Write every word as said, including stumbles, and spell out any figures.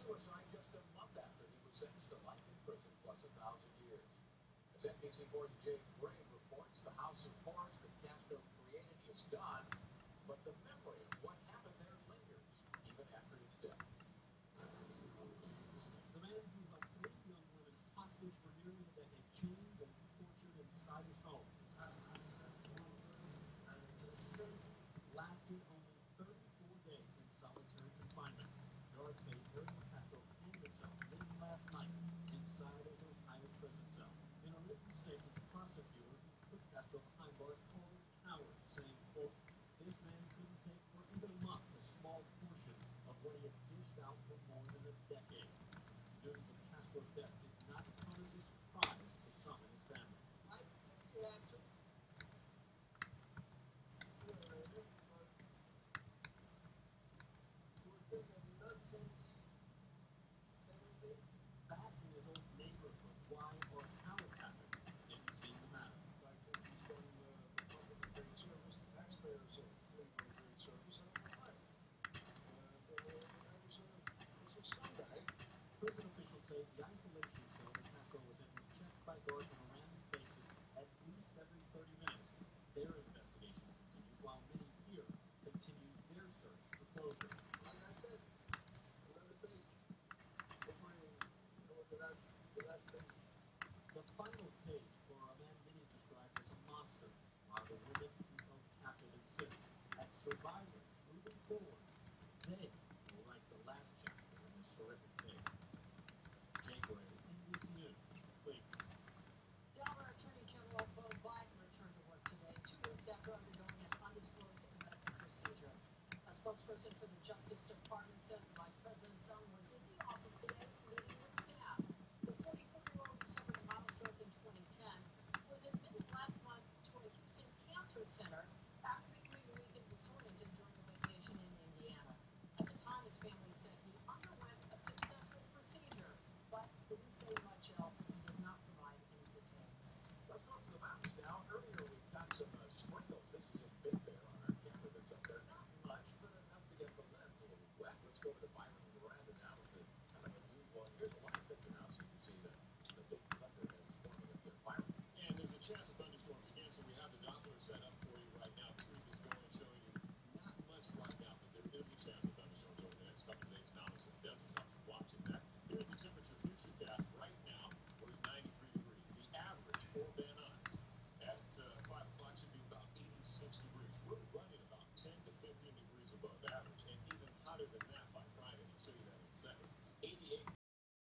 suicide just a month after he was sentenced to life in prison plus a thousand years. As N B C four's Jake Gray reports, the house of horrors that Castro created is gone, but the memory of what happened there lingers, even after his death. The man who held three young women hostage for nearly a decade, chained and tortured inside his home, lasted only thirty-four days in solitary confinement. Guards say Ariel Castro hanged himself late last night inside his Ohio prison cell. In a written statement, the prosecutor who put Castro behind bars called him a coward, saying, quote, "This man couldn't take for even a month a small portion of what he had dished out for more than a decade." News of Castro's death did not come as a surprise to some in his family. I think he had to. Back in his old neighborhood, why or how it happened didn't seem to matter. I think he's done uh, the public a great service. The taxpayers have done a great service. I don't know why. Uh, but uh, I was a, was a scumbag. Prison officials say the isolation cell that Castro was in was checked by guards on a random basis at least every thirty minutes. Their investigation continues while many here continue their search for closure. Like I said, another page. Hopefully, you know, the last, the last page. The final page for a man many described as a monster, while the women who held captive insist, as survivors moving forward, they will write the last chapter in this horrific tale. Jake Gray, N B C News, Cleveland. Delaware Attorney General Bo Biden returned to work today, two weeks after undergoing an undisclosed medical procedure. A spokesperson for the Justice Department says the vice president's son was in the office today meeting with staff. The forty-four-year-old who suffered a mild stroke in twenty ten was admitted last month to a Houston Cancer Center after becoming weak and disoriented during a vacation in Indiana. At the time, his family said he underwent a successful procedure, but didn't say much else and did not provide any details. Let's go to the mountains now. Earlier we got some uh, sprinkles. This is in Big Bear on our camera that's up there. Not much, but enough to get the lens a little wet. Let's go over to Byron and Miranda now with the kind of unusual. Here's a live picture now, so you can see the, the big thunder that's forming up there. Byron. And there's a chance of thunderstorms again, so we have the Doppler set up for you right now. The streak is going, showing you not much right now, but there is a chance of thunderstorms over the next couple of days. Mountains and deserts, I'll be watching that. Here's the temperature future cast right now. We're at ninety-three degrees. The average for Van Nuys at uh, five o'clock should be about eighty-six degrees. We're running about ten to fifteen degrees above average, and even hotter than